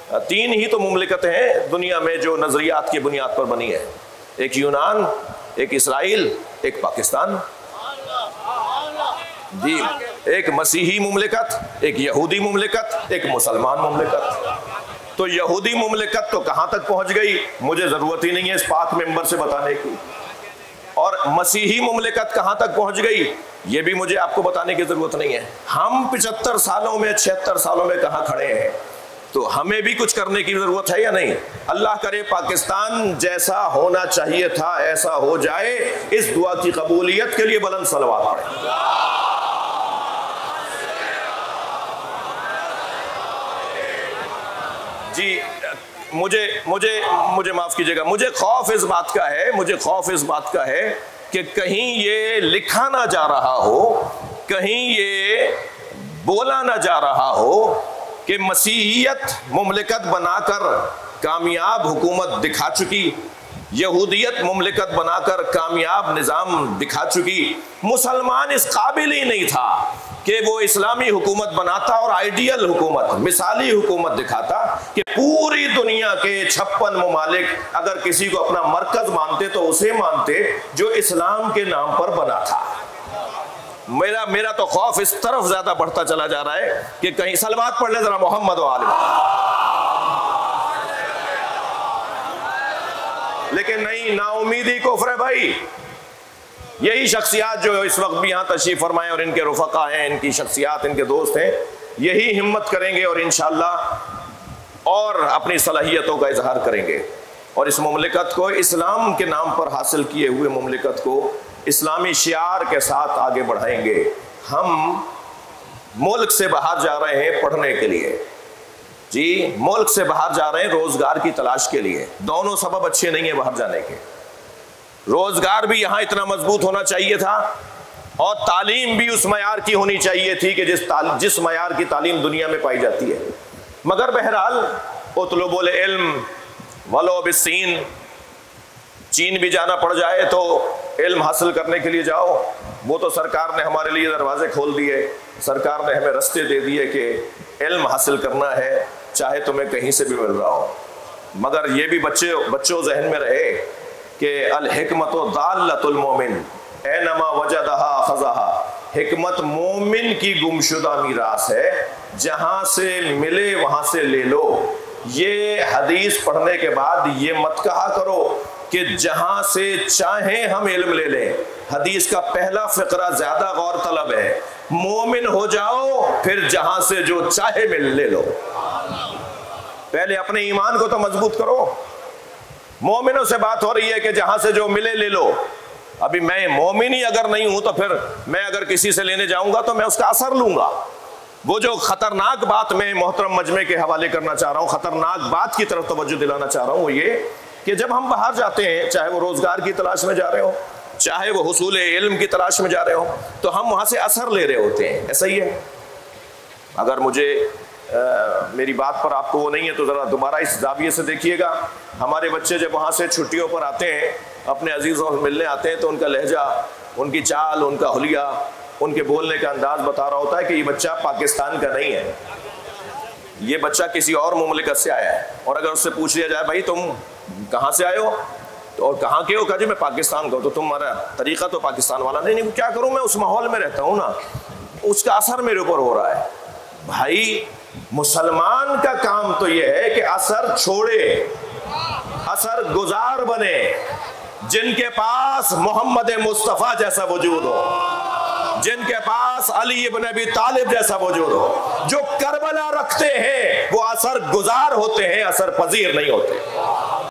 تین ہی تو مملکتیں ہیں دنیا میں جو نظریات کی بنیاد پر بنی ہے، ایک یونان، ایک اسرائیل، ایک پاکستان. جی، ایک مسیحی مملکت، ایک یہودی مملکت، ایک مسلمان مملکت. تو یہودی مملکت تو کہاں تک پہنچ گئی مجھے ضرورت ہی نہیں ہے اس پاک ممبر سے بتانے کی، اور مسیحی مملکت کہاں تک پہنچ گئی یہ بھی مجھے آپ کو بتانے کی ضرورت نہیں ہے. ہم 75 سالوں میں 76 سالوں میں کہاں کھڑے ہیں، تو ہمیں بھی کچھ کرنے کی ضرورت ہے یا نہیں؟ اللہ کرے پاکستان جیسا ہونا چاہیے تھا ایسا ہو جائے. اس دعا کی قبولیت کے لیے بلند صلوات پڑھیں. جی، مجھے معاف کیجیے گا، مجھے خوف اس بات کا ہے کہ کہیں یہ لکھا نہ جا رہا ہو، کہیں یہ بولا نہ جا رہا ہو کہ مسیحیت مملکت بنا کر کامیاب حکومت دکھا چکی، یہودیت مملکت بنا کر کامیاب نظام دکھا چکی، مسلمان اس قابل ہی نہیں تھا کہ وہ اسلامی حکومت بناتا اور آئیڈیل حکومت، مثالی حکومت دکھاتا کہ پوری دنیا کے 56 ممالک اگر کسی کو اپنا مرکز مانتے تو اسے مانتے جو اسلام کے نام پر بنا تھا. میرا تو خوف اس طرف زیادہ بڑھتا چلا جا رہا ہے کہ کہیں صلوات پڑھ لیں ذرا محمد و آل محمد. لیکن نہیں، نا امیدی کفر ہے بھائی. یہی شخصیات جو اس وقت بھی یہاں تشریف فرمائیں اور ان کے رفقا ہیں، ان کی شخصیات، ان کے دوست ہیں، یہی ہمت کریں گے اور انشاءاللہ اور اپنی صلاحیتوں کا اظہار کریں گے اور اس مملکت کو اسلام کے نام پر حاصل کیے ہوئے مملکت کو اسلامی شعار کے ساتھ آگے بڑھائیں گے. ہم ملک سے باہر جا رہے ہیں پڑھنے کے لیے، جی ملک سے باہر جا رہے ہیں روزگار کی تلاش کے لیے. دونوں سبب اچھے نہیں ہیں باہر جانے کے. روزگار بھی یہاں اتنا مضبوط ہونا چاہیے تھا اور تعلیم بھی اس معیار کی ہونی چاہیے تھی کہ جس معیار کی تعلیم دنیا میں پائی جاتی ہے. مگر بہرحال اطلبوا العلم ولو بالصین، چین بھی جانا پڑ جائے تو علم حاصل کرنے کے لیے جاؤ. وہ تو سرکار نے ہمارے لیے دروازے کھول دیے، سرکار نے ہمیں رستے دے دیے کہ علم حاصل کرنا ہے چاہے تمہیں کہیں سے بھی مل رہا ہو. مگر یہ بھی بچوں ذہن میں رہے کہ الحکمت ضالۃ المومن اینما وجدہا اخذہا. حکمت مومن کی گمشدہ میراث ہے، جہاں سے ملے وہاں سے لے لو. یہ حدیث پڑھنے کے بعد یہ مت کہا کرو کہ جہاں سے چاہیں ہم علم لے لیں. حدیث کا پہلا فقرہ زیادہ غور طلب ہے. مومن ہو جاؤ پھر جہاں سے جو چاہے مل لے لو. پہلے اپنے ایمان کو تو مضبوط کرو. مومنوں سے بات ہو رہی ہے کہ جہاں سے جو ملے لے لو. ابھی میں مومن ہی اگر نہیں ہوں تو پھر میں اگر کسی سے لینے جاؤں گا تو میں اس کا اثر لوں گا. وہ جو خطرناک بات میں محترم مجمع کے حوالے کرنا چاہ رہا ہوں، خطرناک بات کی طرف توجہ دلانا چاہ رہا ہوں، وہ یہ کہ جب ہم باہر جاتے ہیں، چاہے وہ روزگار کی تلاش میں جا رہے ہو، چاہے وہ حصول علم کی تلاش میں جا رہے ہو، تو ہم وہاں سے اثر لے رہے ہوتے ہیں. ایسا ہی ہے. اگر مجھے میری بات پر آپ کو وہ نہیں ہے تو ذرا دوبارہ اس زاویے سے دیکھیے گا. ہمارے بچے جب وہاں سے چھٹیوں پر آتے ہیں، اپنے عزیزوں سے ملنے آتے ہیں، تو ان کا لہجہ، ان کی چال، ان کا حلیہ، ان کے بولنے کا انداز بتا رہا ہوتا ہے کہ یہ بچہ پاکستان کا نہیں ہے، یہ بچہ کسی اور مملکت سے آیا ہے. اور اگر اس سے پوچھ لیا جائے بھائی تم کہاں سے آئے ہو اور کہاں کے ہو، کہا جی میں پاکستان کا ہوں، تو تمہارا طریقہ تو پاکستان والا نہیں. کیا کروں، میں اس ماحول میں رہتا ہوں نا، اس کا اثر میرے اوپر ہو رہا ہے. بھائی مسلمان کا کام تو یہ ہے کہ اثر چھوڑے، اثر گزار بنے، جن کے پاس محمد مصطفیٰ جیسا وجود ہو، جن کے پاس علی ابن ابی طالب جیسا وجود ہو، جو کربلا رکھتے ہیں وہ اثر گزار ہوتے ہیں، اثر پذیر نہیں ہوتے.